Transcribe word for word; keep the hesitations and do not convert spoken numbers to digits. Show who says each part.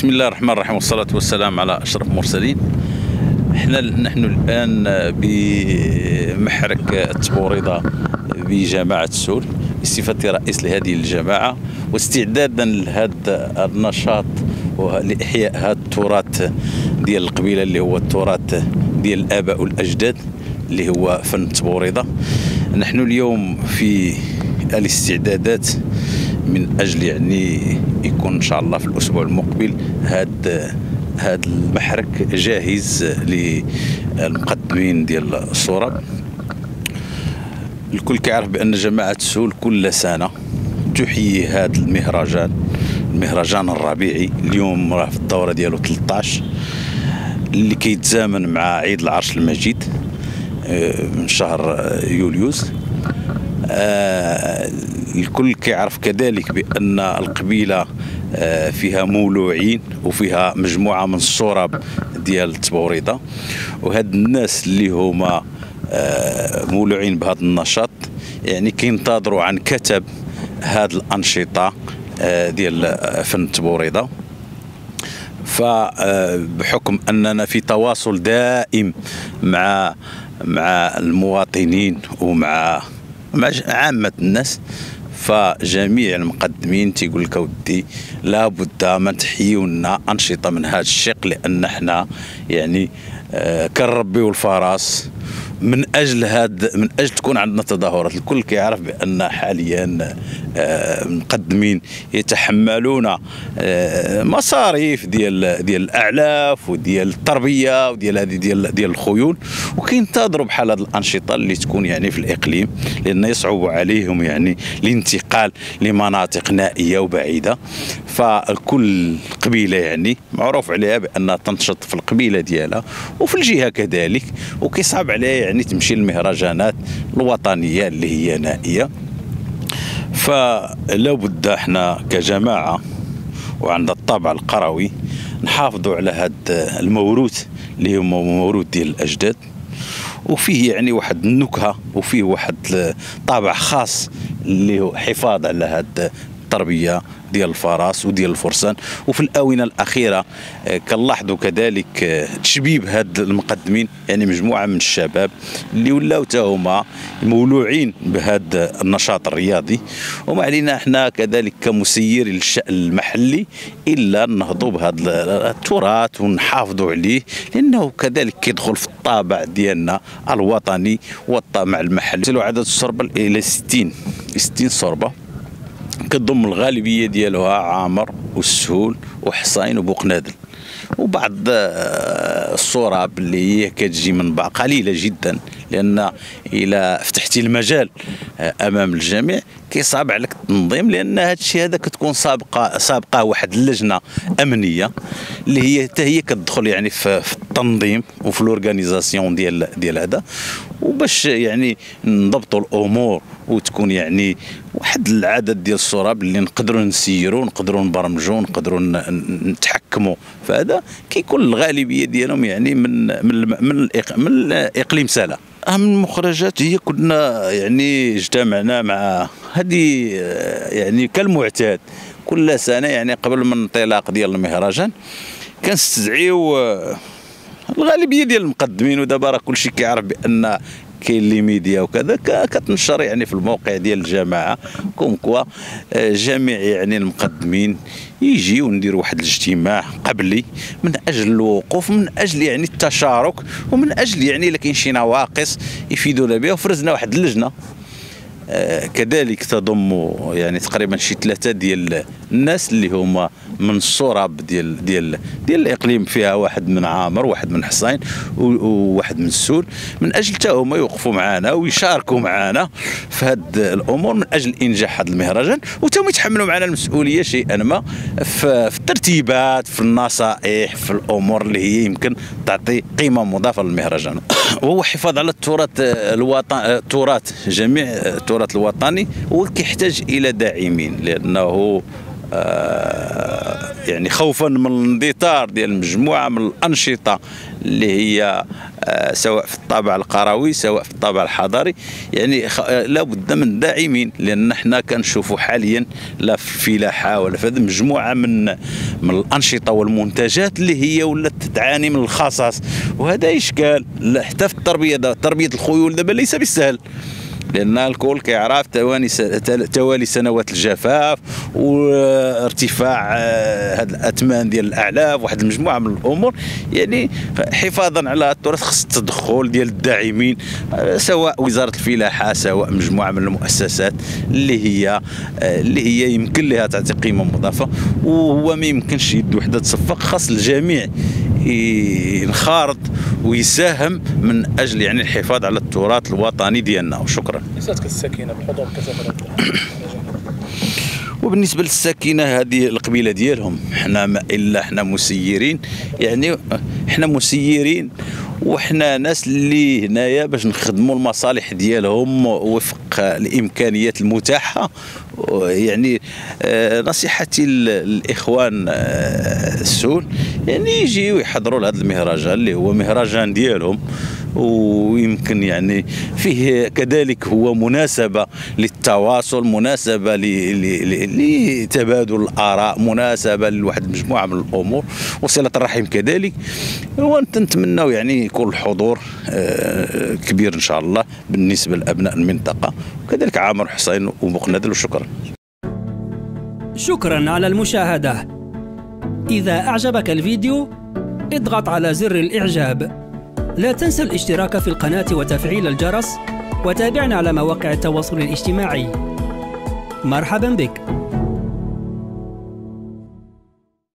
Speaker 1: بسم الله الرحمن الرحيم والصلاة والسلام على أشرف المرسلين. احنا نحن الآن بمحرك التبوريضة بجماعة السول بصفتي رئيس لهذه الجماعة، واستعدادا لهذا النشاط ولإحياء هذا التراث ديال القبيلة اللي هو التراث ديال الآباء والأجداد اللي هو فن التبوريضة. نحن اليوم في الاستعدادات من أجل يعني يكون إن شاء الله في الأسبوع المقبل هذا هذا المحرك جاهز للمقدمين ديال الصورة. الكل كيعرف بأن جماعة السول كل سنة تحيي هذا المهرجان المهرجان الربيعي. اليوم راه في الدورة ديالو ثلاثة عشر اللي كيتزامن مع عيد العرش المجيد من شهر يوليوز. آه الكل كيعرف كذلك بأن القبيلة آه فيها مولوعين وفيها مجموعة من الصرب ديال التبوريضة، وهاد الناس اللي هما آه مولوعين بهذا النشاط يعني كينتظروا عن كتب هاد الأنشطة آه ديال فن التبوريضة. فبحكم أننا في تواصل دائم مع مع المواطنين ومع مع عامة الناس، فجميع المقدمين تيقول لك ودي لابد من تحييو لنا أنشطة من هذا الشق، لأن احنا يعني آه كنربيو الفرس من اجل هاد من اجل تكون عندنا تظاهرات. الكل كيعرف بان حاليا آه مقدمين يتحملون آه مصاريف ديال ديال الاعلاف وديال التربيه وديال هذه ديال ديال الخيول، وكينتظروا بحال هذه الانشطه اللي تكون يعني في الاقليم، لان يصعب عليهم يعني الانتقال لمناطق نائيه وبعيده. فكل قبيله يعني معروف عليها بانها تنشط في القبيله ديالها وفي الجهه كذلك، وكيصعب عليها يعني تمشي المهرجانات الوطنيه اللي هي نائيه. فلا بد احنا كجماعه وعند الطابع القروي نحافظوا على هذا الموروث اللي هو موروث ديال الاجداد، وفيه يعني واحد النكهه وفيه واحد طابع خاص اللي هو حفاظ على هذا التربيه ديال الفرس وديال الفرسان. وفي الاونه الاخيره كنلاحظوا كذلك تشبيب هاد المقدمين، يعني مجموعه من الشباب اللي ولاو حتى هما مولوعين بهذا النشاط الرياضي. وما علينا احنا كذلك كمسيري للشأن المحلي الا نهضوا بهذا التراث ونحافظوا عليه، لانه كذلك كيدخل في الطابع ديالنا الوطني والطابع المحلي. عدد الصربه الى ستين ستين صربه كتضم الغالبيه ديالها عامر والسهول وحصين وبوقنادل، وبعض الصراب اللي هي كتجي من بعض قليله جدا، لان الى فتحتي المجال امام الجميع كيصعب عليك التنظيم، لان هذا الشيء هذا كتكون سابقه سابقه واحد اللجنه امنيه اللي هي حتى هي كتدخل يعني في التنظيم وفي الاورغانيزاسيون ديال ديال هذا، وباش يعني نضبطوا الامور وتكون يعني واحد العدد ديال الصراب اللي نقدروا نسيروا نقدروا نبرمجوا نقدروا نتحكموا. فهذا كيكون الغالبيه ديالهم يعني من من من, من اقليم سلا. اهم المخرجات هي كنا يعني اجتمعنا مع هذه يعني كالمعتاد كل سنه، يعني قبل من الانطلاق ديال المهرجان كنستدعيو الغالبيه ديال المقدمين. ودابا راه كلشي كيعرف بان كاين لي ميديا وكذا كتنشر يعني في الموقع ديال الجماعه كوم كوا جميع يعني المقدمين يجيو نديروا واحد الاجتماع قبلي من اجل الوقوف، من اجل يعني التشارك، ومن اجل يعني الا كاين شي نواقص يفيدونا بها. وفرزنا واحد اللجنه آه كذلك تضم يعني تقريبا شي ثلاثه ديال الناس اللي هما من الصراب ديال ديال ديال الاقليم، فيها واحد من عامر واحد من حصين وواحد من السول، من اجل حتى هما يوقفوا معنا ويشاركوا معنا في هاد الامور من اجل انجاح هذا المهرجان، وتا يتحملوا معنا المسؤوليه شيئا ما في, في الترتيبات في النصائح في الامور اللي هي يمكن تعطي قيمه مضافه للمهرجان. وهو حفاظ على التراث الوطني، التراث جميع التراث الوطني، وكيحتاج الى داعمين، لانه آه يعني خوفا من الاندثار ديال مجموعه من الانشطه اللي هي سواء في الطابع القروي سواء في الطابع الحضاري، يعني لابد من داعمين، لان حنا كنشوفوا حاليا لا في الفلاحه ولا في مجموعه من من الانشطه والمنتجات اللي هي ولات تعاني من الخصاص، وهذا اشكال حتى في التربيه. تربيه الخيول دابا ليس بالسهل، لان الكل كيعرف تواني توالي سنوات الجفاف وارتفاع هاد الاثمان ديال الاعلاف، واحد المجموعه من الامور. يعني حفاظا على التراث خص التدخل ديال الداعمين، سواء وزاره الفلاحه سواء مجموعه من المؤسسات اللي هي اللي هي يمكن لها تعطي قيمه مضافه، وهو ما يمكنش يد وحده تصفق، خاص الجميع ينخرط ويساهم من اجل يعني الحفاظ على التراث الوطني ديالنا. وشكرا.
Speaker 2: لساتك السكينه بحضور كذا.
Speaker 1: وبالنسبه للسكينه هذه القبيله ديالهم، حنا ما الا حنا مسيرين، يعني حنا مسيرين وحنا ناس اللي هنايا باش نخدموا المصالح ديالهم وفق الامكانيات المتاحه. يعني نصيحتي للاخوان السول يعني يجيو يحضروا لهذا المهرجان اللي هو مهرجان ديالهم، ويمكن يعني فيه كذلك هو مناسبة للتواصل، مناسبة لتبادل الآراء، مناسبة لواحد مجموعة من الأمور وصلة الرحم كذلك. ونتمناو يعني يكون الحضور كبير إن شاء الله بالنسبة لأبناء المنطقة وكذلك عامر حسين ومقندل. وشكرا.
Speaker 3: شكرا على المشاهدة. إذا أعجبك الفيديو اضغط على زر الإعجاب. لا تنسى الاشتراك في القناة وتفعيل الجرس، وتابعنا على مواقع التواصل الاجتماعي. مرحبا بك.